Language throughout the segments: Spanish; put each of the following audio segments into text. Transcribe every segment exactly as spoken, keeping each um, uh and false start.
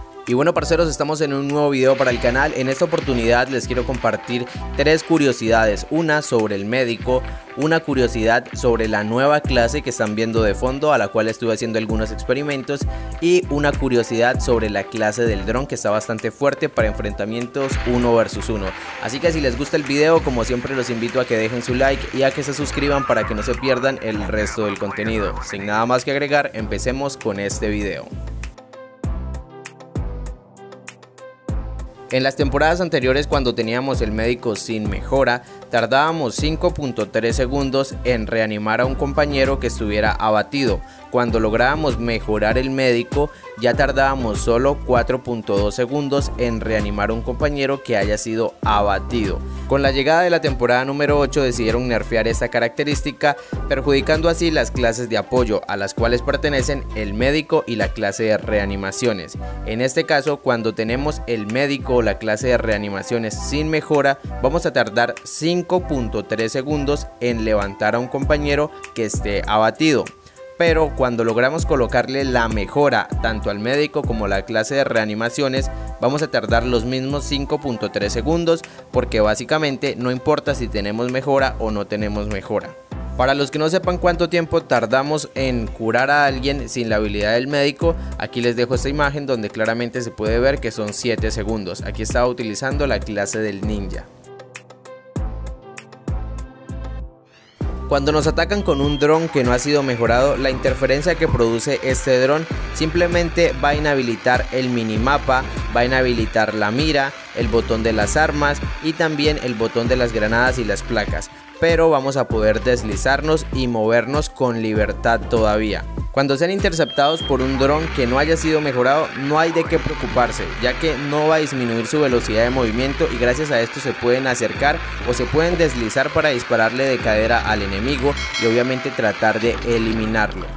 Y bueno, parceros, estamos en un nuevo video para el canal. En esta oportunidad les quiero compartir tres curiosidades. Una sobre el médico, una curiosidad sobre la nueva clase que están viendo de fondo, a la cual estuve haciendo algunos experimentos, y una curiosidad sobre la clase del dron, que está bastante fuerte para enfrentamientos uno versus uno. Así que si les gusta el video, como siempre los invito a que dejen su like y a que se suscriban para que no se pierdan el resto del contenido. Sin nada más que agregar, empecemos con este video. En las temporadas anteriores, cuando teníamos el médico sin mejora, tardábamos cinco punto tres segundos en reanimar a un compañero que estuviera abatido. Cuando lográbamos mejorar el médico, ya tardábamos solo cuatro punto dos segundos en reanimar a un compañero que haya sido abatido. Con la llegada de la temporada número ocho decidieron nerfear esta característica, perjudicando así las clases de apoyo, a las cuales pertenecen el médico y la clase de reanimaciones. En este caso, cuando tenemos el médico o la clase de reanimaciones sin mejora, vamos a tardar cinco punto tres segundos en levantar a un compañero que esté abatido. Pero cuando logramos colocarle la mejora tanto al médico como la clase de reanimaciones, vamos a tardar los mismos cinco punto tres segundos, porque básicamente no importa si tenemos mejora o no tenemos mejora. Para los que no sepan cuánto tiempo tardamos en curar a alguien sin la habilidad del médico, aquí les dejo esta imagen donde claramente se puede ver que son siete segundos. Aquí estaba utilizando la clase del ninja. Cuando nos atacan con un dron que no ha sido mejorado, la interferencia que produce este dron simplemente va a inhabilitar el minimapa, va a inhabilitar la mira, el botón de las armas y también el botón de las granadas y las placas. Pero vamos a poder deslizarnos y movernos con libertad todavía. Cuando sean interceptados por un dron que no haya sido mejorado, no hay de qué preocuparse, ya que no va a disminuir su velocidad de movimiento y gracias a esto se pueden acercar o se pueden deslizar para dispararle de cadera al enemigo y obviamente tratar de eliminarlo.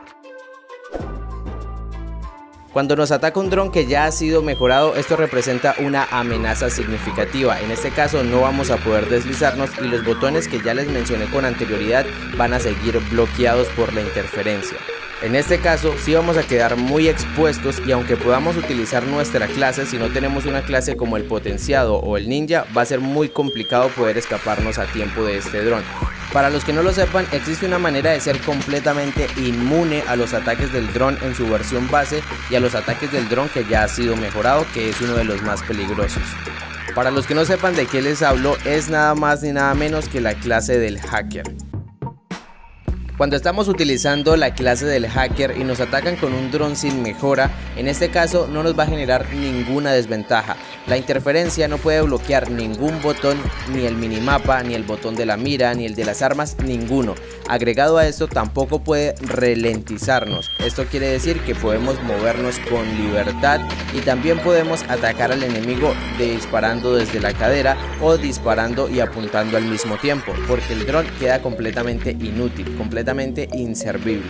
Cuando nos ataca un dron que ya ha sido mejorado, esto representa una amenaza significativa. En este caso no vamos a poder deslizarnos y los botones que ya les mencioné con anterioridad van a seguir bloqueados por la interferencia. En este caso sí vamos a quedar muy expuestos y aunque podamos utilizar nuestra clase, si no tenemos una clase como el potenciado o el ninja, va a ser muy complicado poder escaparnos a tiempo de este dron. Para los que no lo sepan, existe una manera de ser completamente inmune a los ataques del dron en su versión base y a los ataques del dron que ya ha sido mejorado, que es uno de los más peligrosos. Para los que no sepan de qué les hablo, es nada más ni nada menos que la clase del hacker. Cuando estamos utilizando la clase del hacker y nos atacan con un dron sin mejora, en este caso no nos va a generar ninguna desventaja. La interferencia no puede bloquear ningún botón, ni el minimapa, ni el botón de la mira, ni el de las armas, ninguno. Agregado a esto, tampoco puede ralentizarnos. Esto quiere decir que podemos movernos con libertad y también podemos atacar al enemigo de disparando desde la cadera o disparando y apuntando al mismo tiempo, porque el dron queda completamente inútil, completamente inservible.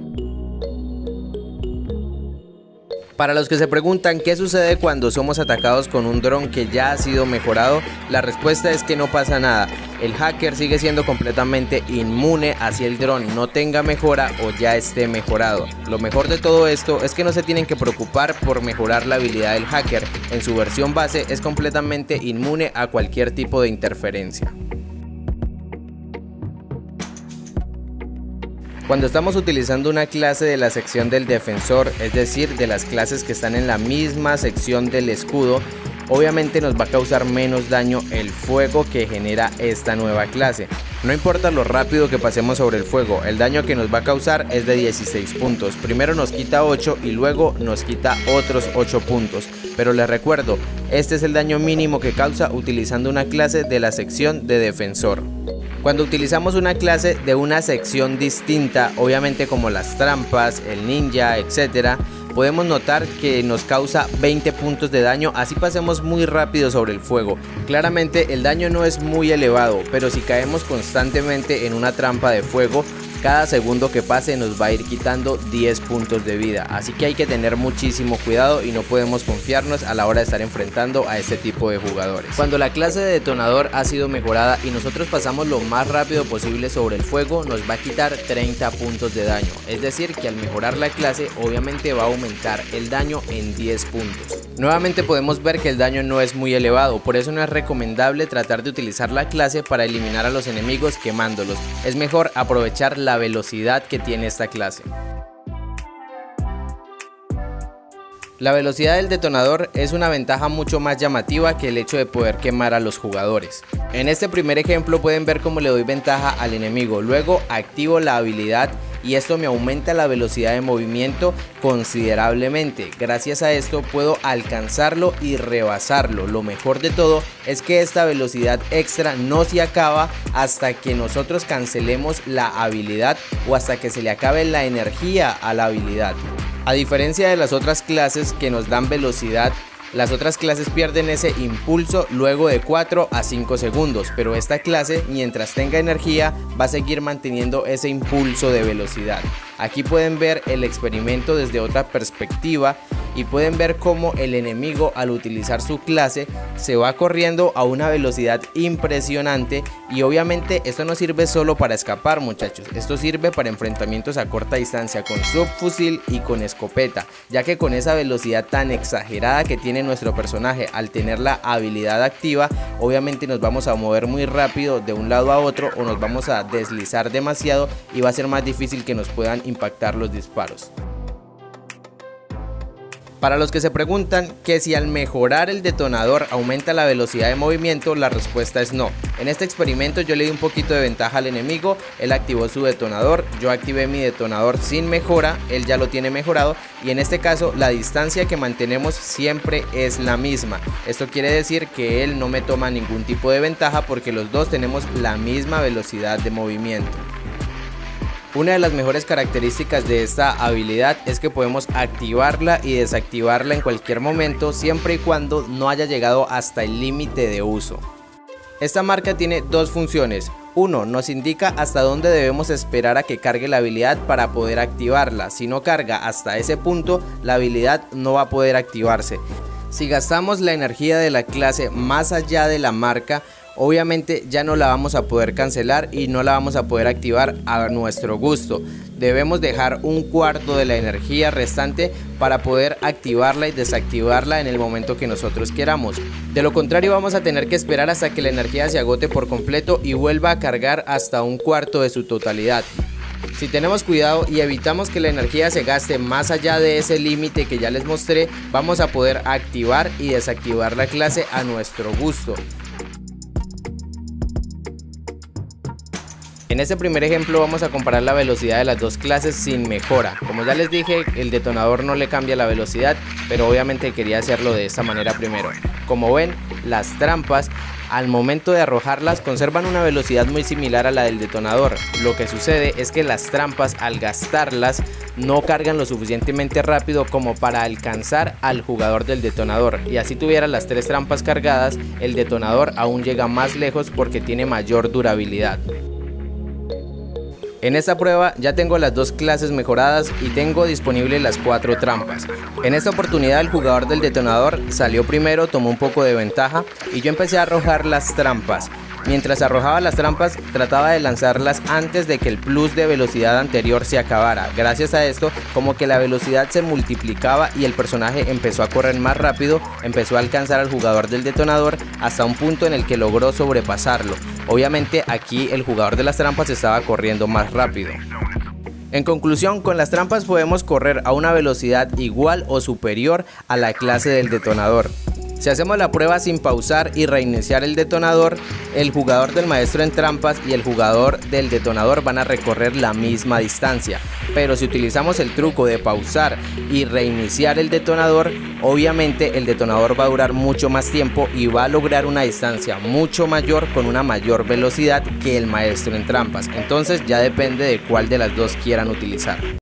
Para los que se preguntan qué sucede cuando somos atacados con un dron que ya ha sido mejorado, la respuesta es que no pasa nada. El hacker sigue siendo completamente inmune así el dron no tenga mejora o ya esté mejorado. Lo mejor de todo esto es que no se tienen que preocupar por mejorar la habilidad del hacker. En su versión base es completamente inmune a cualquier tipo de interferencia. Cuando estamos utilizando una clase de la sección del defensor, es decir, de las clases que están en la misma sección del escudo, obviamente nos va a causar menos daño el fuego que genera esta nueva clase. No importa lo rápido que pasemos sobre el fuego, el daño que nos va a causar es de dieciséis puntos. Primero nos quita ocho y luego nos quita otros ocho puntos. Pero les recuerdo, este es el daño mínimo que causa utilizando una clase de la sección de defensor. Cuando utilizamos una clase de una sección distinta, obviamente como las trampas, el ninja, etcétera, podemos notar que nos causa veinte puntos de daño, así pasemos muy rápido sobre el fuego. Claramente el daño no es muy elevado, pero si caemos constantemente en una trampa de fuego, Cada segundo que pase nos va a ir quitando diez puntos de vida, así que hay que tener muchísimo cuidado y no podemos confiarnos a la hora de estar enfrentando a este tipo de jugadores. Cuando la clase de detonador ha sido mejorada y nosotros pasamos lo más rápido posible sobre el fuego, nos va a quitar treinta puntos de daño, es decir que al mejorar la clase obviamente va a aumentar el daño en diez puntos. Nuevamente podemos ver que el daño no es muy elevado, por eso no es recomendable tratar de utilizar la clase para eliminar a los enemigos quemándolos. Es mejor aprovechar la velocidad que tiene esta clase. La velocidad del detonador es una ventaja mucho más llamativa que el hecho de poder quemar a los jugadores. En este primer ejemplo pueden ver cómo le doy ventaja al enemigo, luego activo la habilidad y esto me aumenta la velocidad de movimiento considerablemente. Gracias a esto puedo alcanzarlo y rebasarlo. Lo mejor de todo es que esta velocidad extra no se acaba hasta que nosotros cancelemos la habilidad o hasta que se le acabe la energía a la habilidad. A diferencia de las otras clases que nos dan velocidad, las otras clases pierden ese impulso luego de cuatro a cinco segundos, pero esta clase, mientras tenga energía, va a seguir manteniendo ese impulso de velocidad. Aquí pueden ver el experimento desde otra perspectiva y pueden ver cómo el enemigo al utilizar su clase se va corriendo a una velocidad impresionante y obviamente esto no sirve solo para escapar, muchachos, esto sirve para enfrentamientos a corta distancia con subfusil y con escopeta, ya que con esa velocidad tan exagerada que tiene nuestro personaje al tener la habilidad activa, obviamente nos vamos a mover muy rápido de un lado a otro o nos vamos a deslizar demasiado y va a ser más difícil que nos puedan impactar los disparos. Para los que se preguntan que si al mejorar el detonador aumenta la velocidad de movimiento, la respuesta es no. En este experimento yo le di un poquito de ventaja al enemigo, él activó su detonador, yo activé mi detonador sin mejora, él ya lo tiene mejorado y en este caso la distancia que mantenemos siempre es la misma. Esto quiere decir que él no me toma ningún tipo de ventaja porque los dos tenemos la misma velocidad de movimiento. Una de las mejores características de esta habilidad es que podemos activarla y desactivarla en cualquier momento siempre y cuando no haya llegado hasta el límite de uso. Esta marca tiene dos funciones. Uno, nos indica hasta dónde debemos esperar a que cargue la habilidad para poder activarla. Si no carga hasta ese punto, la habilidad no va a poder activarse. Si gastamos la energía de la clase más allá de la marca, obviamente ya no la vamos a poder cancelar y no la vamos a poder activar a nuestro gusto. Debemos dejar un cuarto de la energía restante para poder activarla y desactivarla en el momento que nosotros queramos. De lo contrario vamos a tener que esperar hasta que la energía se agote por completo y vuelva a cargar hasta un cuarto de su totalidad. Si tenemos cuidado y evitamos que la energía se gaste más allá de ese límite que ya les mostré, vamos a poder activar y desactivar la clase a nuestro gusto. En este primer ejemplo vamos a comparar la velocidad de las dos clases sin mejora. Como ya les dije, el detonador no le cambia la velocidad, pero obviamente quería hacerlo de esta manera primero. Como ven, las trampas al momento de arrojarlas conservan una velocidad muy similar a la del detonador. Lo que sucede es que las trampas al gastarlas no cargan lo suficientemente rápido como para alcanzar al jugador del detonador, y así tuviera las tres trampas cargadas, el detonador aún llega más lejos porque tiene mayor durabilidad. En esta prueba ya tengo las dos clases mejoradas y tengo disponibles las cuatro trampas. En esta oportunidad el jugador del detonador salió primero, tomó un poco de ventaja y yo empecé a arrojar las trampas. Mientras arrojaba las trampas trataba de lanzarlas antes de que el plus de velocidad anterior se acabara. Gracias a esto como que la velocidad se multiplicaba y el personaje empezó a correr más rápido, empezó a alcanzar al jugador del detonador hasta un punto en el que logró sobrepasarlo. Obviamente aquí el jugador de las trampas estaba corriendo más rápido. En conclusión, con las trampas podemos correr a una velocidad igual o superior a la clase del detonador. Si hacemos la prueba sin pausar y reiniciar el detonador, el jugador del maestro en trampas y el jugador del detonador van a recorrer la misma distancia. Pero si utilizamos el truco de pausar y reiniciar el detonador, obviamente el detonador va a durar mucho más tiempo y va a lograr una distancia mucho mayor con una mayor velocidad que el maestro en trampas. Entonces ya depende de cuál de las dos quieran utilizar.